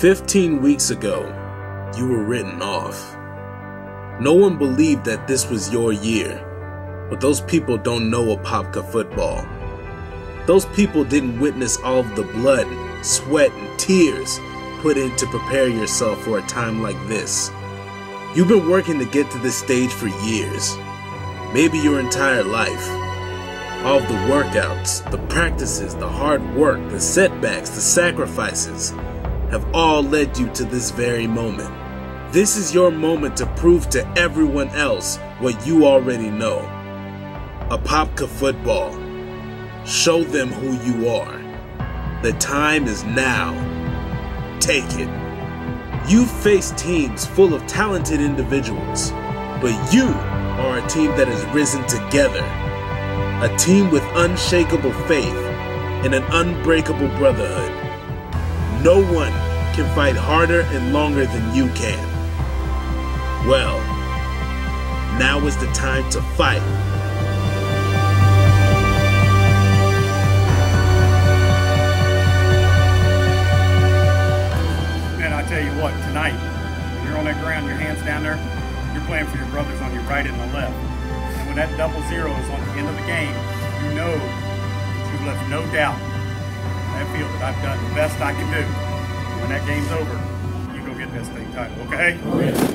15 weeks ago, you were written off. No one believed that this was your year, but those people don't know Apopka football. Those people didn't witness all of the blood, sweat, and tears put in to prepare yourself for a time like this. You've been working to get to this stage for years, maybe your entire life. All of the workouts, the practices, the hard work, the setbacks, the sacrifices have all led you to this very moment. This is your moment to prove to everyone else what you already know. Apopka football. Show them who you are. The time is now. Take it. You've faced teams full of talented individuals, but you are a team that has risen together. A team with unshakable faith and an unbreakable brotherhood. No one can fight harder and longer than you can. Well, now is the time to fight. Man, I tell you what, tonight, when you're on that ground, your hands down there, you're playing for your brothers on your right and the left. And when that 00 is on the end of the game, you know that you've left no doubt on that field that I've done the best I can do. When that game's over, you go get that state title, okay? Oh, yeah.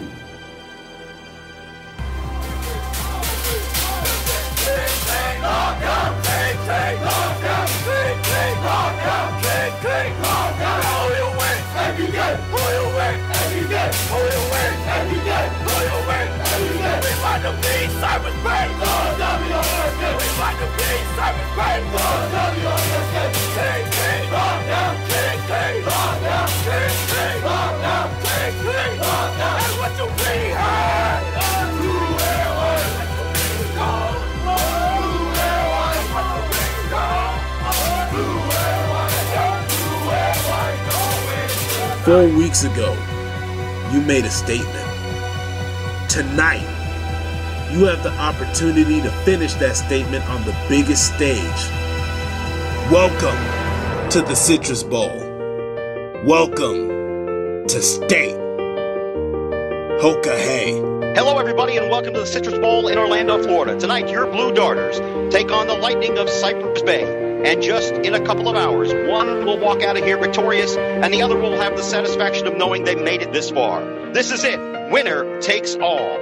We want to be Cypress Bay. We want to be Cypress Bay. That's what you be had. Four weeks ago, you made a statement. Tonight, you have the opportunity to finish that statement on the biggest stage. Welcome to the Citrus Bowl. Welcome to State. Hoka hey. Hello everybody and welcome to the Citrus Bowl in Orlando, Florida. Tonight, your Blue Darters take on the Lightning of Cypress Bay. And just in a couple of hours, one will walk out of here victorious, and the other will have the satisfaction of knowing they made it this far. This is it. Winner takes all.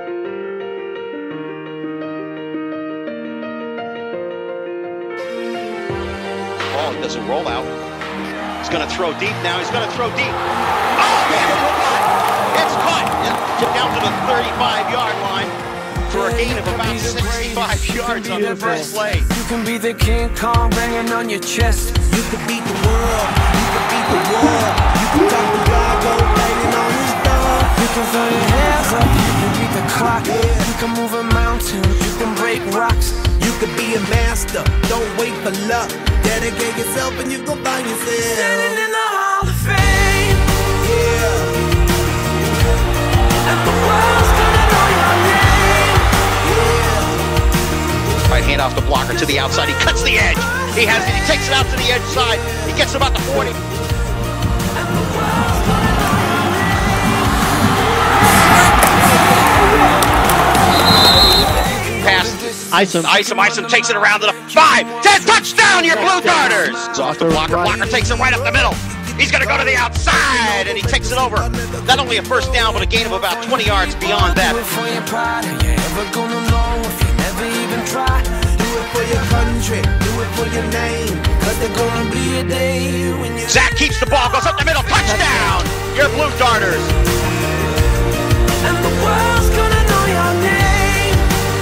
Ball doesn't roll out. He's going to throw deep now. He's going to throw deep. Oh, man, it's caught. Down to the 35-yard line. For a gain of about 65 yards on the first play. You can be the King Kong banging on your chest. You can beat the world. You can beat the world. You can talk to God, go banging on his door. You can throw your hands up. You can beat the clock. You can move a mountain. You can break rocks. You can be a master. Don't wait for luck. Dedicate yourself and you go find yourself. Standing in the Hall of Fame. Yeah. And the world's gonna know your name. Right hand off the blocker to the outside. He cuts the edge. He has it. He takes it out to the edge side. He gets about the 40. Pass. Isom takes it around to the 5. 10 touchdown, your Blue Darters. It's off the blocker. Blocker takes it right up the middle. He's going to go to the outside, and he takes it over. Not only a first down, but a gain of about 20 yards beyond that. Do it for your pride. Are you ever gonna know if you never even try? Do it for your country. Do it for your name. Cause there's gonna be a day when you... Zach keeps the ball, goes up the middle. Touchdown! Your Blue Darters. And the world's gonna know your name.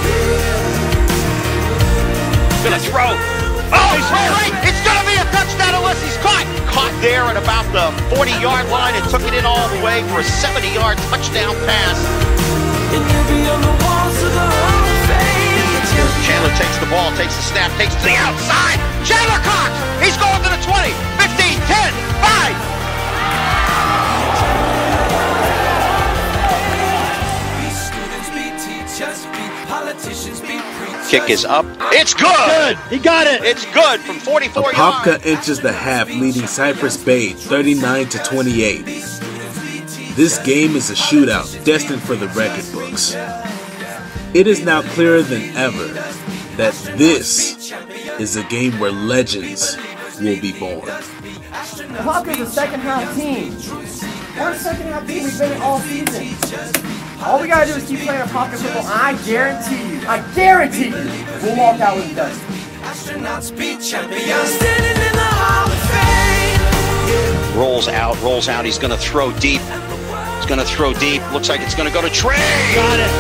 Gonna throw. Oh, he's right. It's gonna be a touchdown unless he's caught. Caught there at about the 40-yard line and took it in all the way for a 70-yard touchdown pass. And you'll be on the walls of the Hall of Fame. Chandler takes the ball, takes the snap, takes it to the outside. Chandler Cox. He's going to the 20, 15, 10, 5. Be students, be teachers, be politicians, be preachers. kick is up. It's good! He got it! It's good from 44 yards. Apopka enters the half leading Cypress Bay 39-28. This game is a shootout destined for the record books. It is now clearer than ever that this is a game where legends will be born. Apopka's a second-half team. We're a second-half team. We've been it all season. All we gotta do is keep playing Apopka football. I guarantee you, we'll walk out with dust. Astronauts be champions, standing in the Hall of Fame. Rolls out. He's going to throw deep. He's going to throw deep. Looks like it's going to go to Trey. Got it!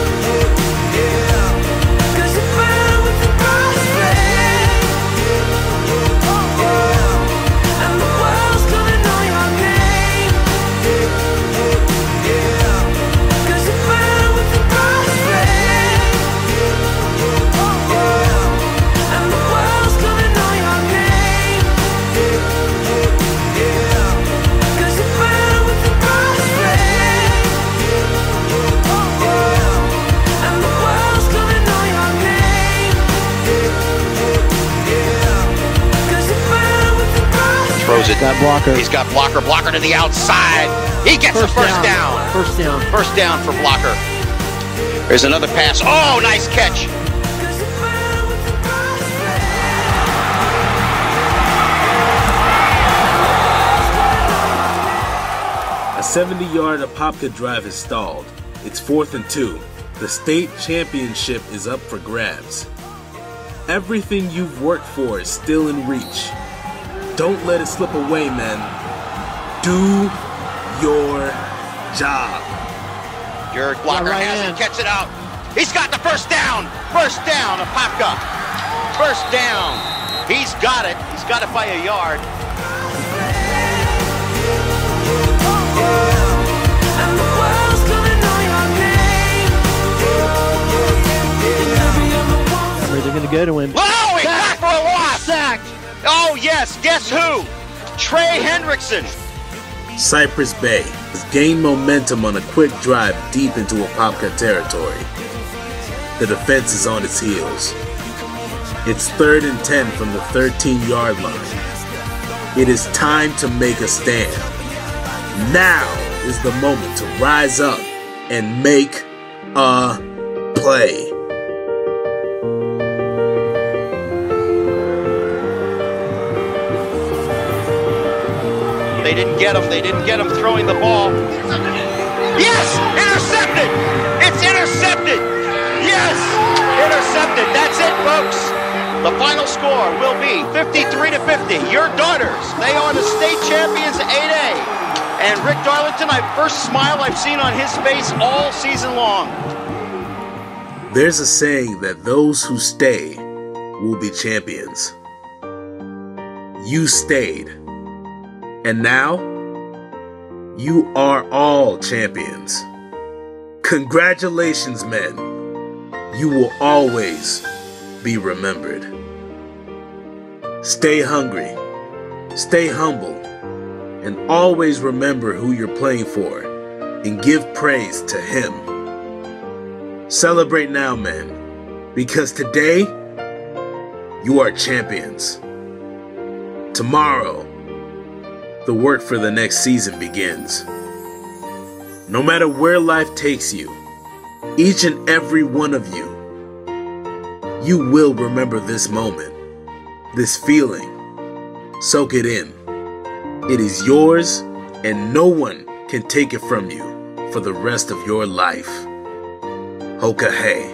Throws it. Got blocker. He's got blocker. Blocker to the outside. He gets a first down. First down. First down for blocker. There's another pass. Oh, nice catch. A 70-yard Apopka drive is stalled. It's 4th and 2. The state championship is up for grabs. Everything you've worked for is still in reach. Don't let it slip away, man. Do your job. Your blocker has it. Gets it out. He's got the first down. First down, Apopka. First down. He's got it. He's got it by a yard. They're going to go to him. Oh, he got for a loss. Sacked. Oh, yes. Guess who? Trey Hendrickson. Cypress Bay has gained momentum on a quick drive deep into Apopka territory. The defense is on its heels. It's 3rd and 10 from the 13-yard line. It is time to make a stand. Now is the moment to rise up and make a play. They didn't get him. They didn't get him throwing the ball. Yes! Intercepted! It's intercepted! Yes! Intercepted. That's it, folks. The final score will be 53-50. Your Darters, they are the state champions 8A. And Rick Darlington, first smile I've seen on his face all season long. There's a saying that those who stay will be champions. You stayed. And now, you are all champions. Congratulations, men. You will always be remembered. Stay hungry, stay humble, and always remember who you're playing for and give praise to Him. Celebrate now, men, because today, you are champions. Tomorrow, the work for the next season begins. No matter where life takes you, each and every one of you, you will remember this moment, this feeling. Soak it in. It is yours, and no one can take it from you for the rest of your life. Hoka hey.